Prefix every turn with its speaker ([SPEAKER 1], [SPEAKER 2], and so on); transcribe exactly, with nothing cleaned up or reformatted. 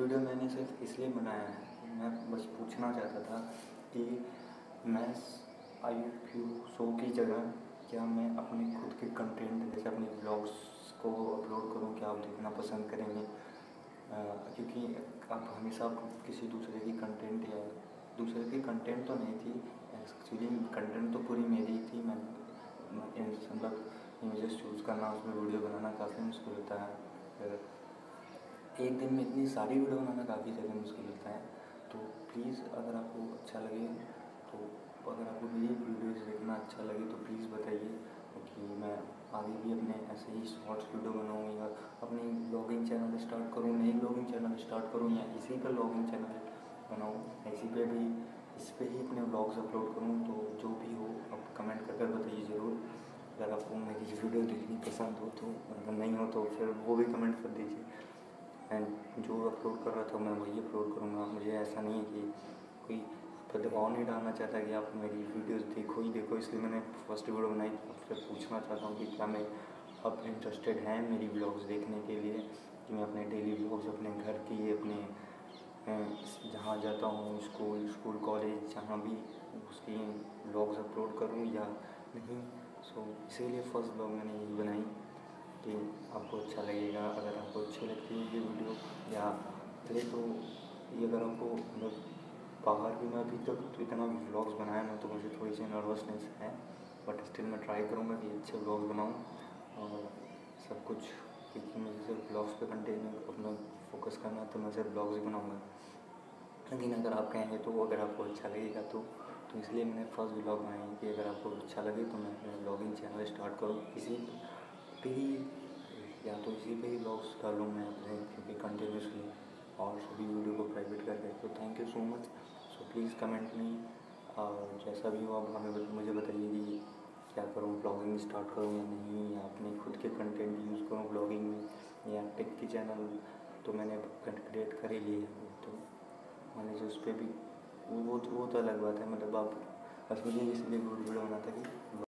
[SPEAKER 1] Video मैंने सिर्फ इसलिए बनाया है कि मैं बस पूछना चाहता था कि मैं आई क्यू शो की जगह क्या मैं अपने खुद के कंटेंट जैसे अपने ब्लॉग्स को अपलोड करूं, क्या आप देखना पसंद करेंगे? आ, क्योंकि आप हमेशा किसी दूसरे की कंटेंट या दूसरे की कंटेंट तो नहीं थी, एक्चुअली कंटेंट तो पूरी मेरी थी। मैं मतलब इमेजेस चूज़ करना, उसमें वीडियो बनाना काफ़ी मुश्किल होता है। एक दिन में इतनी सारी वीडियो बनाना काफ़ी ज़्यादा मुश्किल होता है। तो प्लीज़ अगर आपको अच्छा लगे, तो अगर आपको मेरी वीडियोज़ देखना अच्छा लगे तो प्लीज़ बताइए कि मैं आगे भी अपने ऐसे ही शॉर्ट्स वीडियो बनाऊँ या अपनी ब्लॉगिंग चैनल स्टार्ट करूँ, नई ब्लॉगिंग चैनल स्टार्ट करूँ, या इसी पर ब्लॉगिंग चैनल बनाऊँ, इसी पे भी इस पर ही अपने ब्लॉग्स अपलोड करूँ। तो जो भी हो आप कमेंट कर कर बताइए ज़रूर। अगर आपको मेरी वीडियो देखनी पसंद हो तो, अगर नहीं हो तो फिर वो भी कमेंट कर दीजिए। मैं जो अपलोड कर रहा था मैं वही अपलोड करूँगा। मुझे ऐसा नहीं है कि कोई पर दबाव नहीं डालना चाहता कि आप मेरी वीडियोस देखो ही देखो, इसलिए मैंने फर्स्ट वीडियो बनाई। आपसे पूछना चाहता हूँ कि क्या मैं आप इंटरेस्टेड हैं मेरी ब्लॉग्स देखने के लिए, कि मैं अपने डेली ब्लॉग्स अपने घर की, अपने जहाँ जाता हूँ स्कूल स्कूल कॉलेज जहाँ भी उसकी ब्लॉग्स अपलोड करूँ या नहीं। सो इसीलिए फर्स्ट ब्लॉग मैंने यही बनाई कि आपको अच्छा लगेगा। अगर आपको अच्छी लगती है ये वीडियो, या पहले तो ये अगर आपको मतलब बाहर भी मैं अभी तक तो इतना व्लॉग्स बनाया ना, तो मुझे थोड़ी सी नर्वसनेस है, बट स्टिल मैं ट्राई करूँगा कि अच्छे व्लॉग्स बनाऊँ और सब कुछ, क्योंकि मुझे सिर्फ ब्लॉग्स पे कंटिन्यू अपना फोकस करना है, तो मैं सिर्फ ब्लॉग्स ही बनाऊँगा। लेकिन अगर आप कहेंगे तो अगर आपको अच्छा लगेगा तो तो इसलिए मैंने फर्स्ट व्लॉग बनाई कि अगर आपको अच्छा लगे तो मैं अपना ब्लॉगिंग चैनल स्टार्ट करूँ, इसी पे ही या तो इसी पे ही ब्लॉग्स डालूँ मैं अपने, क्योंकि कंटिन्यूसली, और सभी वीडियो को प्राइवेट कर दे। तो thank you so much. So please comment में और जैसा भी हो आप हमें मुझे बताइए कि क्या करूँ, ब्लॉगिंग स्टार्ट करूँ या नहीं, या अपने खुद के कंटेंट यूज़ करूँ ब्लॉगिंग में, या टेक की चैनल तो मैंने क्रिएट कर ही ली है। तो मैंने जो उस पर भी वो वो तो अलग बात है। मतलब आप बस मुझे इसलिए वीडियो बनाता कि